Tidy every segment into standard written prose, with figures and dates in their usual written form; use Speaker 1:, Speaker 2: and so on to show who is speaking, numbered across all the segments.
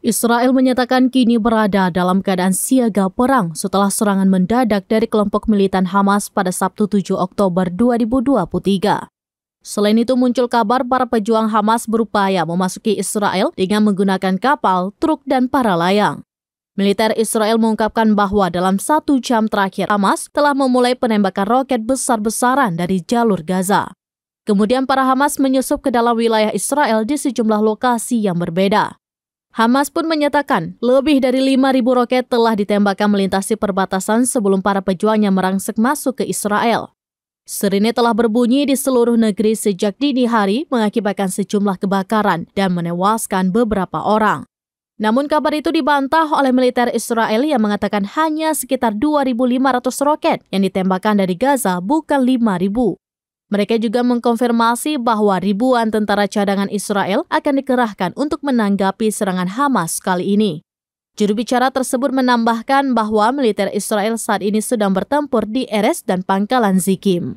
Speaker 1: Israel menyatakan kini berada dalam keadaan siaga perang setelah serangan mendadak dari kelompok militan Hamas pada Sabtu 7 Oktober 2023. Selain itu muncul kabar para pejuang Hamas berupaya memasuki Israel dengan menggunakan kapal, truk, dan para layang. Militer Israel mengungkapkan bahwa dalam 1 jam terakhir Hamas telah memulai penembakan roket besar-besaran dari jalur Gaza. Kemudian para Hamas menyusup ke dalam wilayah Israel di sejumlah lokasi yang berbeda. Hamas pun menyatakan lebih dari 5.000 roket telah ditembakkan melintasi perbatasan sebelum para pejuangnya merangsek masuk ke Israel. Sirine telah berbunyi di seluruh negeri sejak dini hari mengakibatkan sejumlah kebakaran dan menewaskan beberapa orang. Namun kabar itu dibantah oleh militer Israel yang mengatakan hanya sekitar 2.500 roket yang ditembakkan dari Gaza, bukan 5.000. Mereka juga mengkonfirmasi bahwa ribuan tentara cadangan Israel akan dikerahkan untuk menanggapi serangan Hamas kali ini. Juru bicara tersebut menambahkan bahwa militer Israel saat ini sedang bertempur di Erez dan Pangkalan Zikim.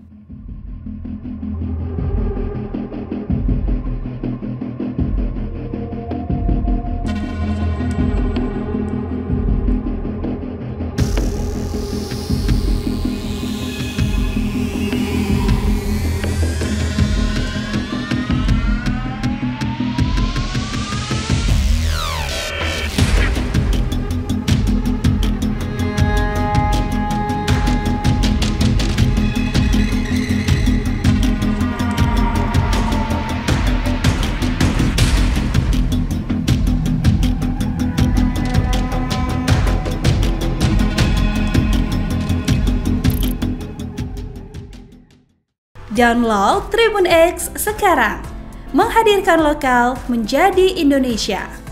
Speaker 2: Download Tribun X sekarang, menghadirkan lokal menjadi Indonesia.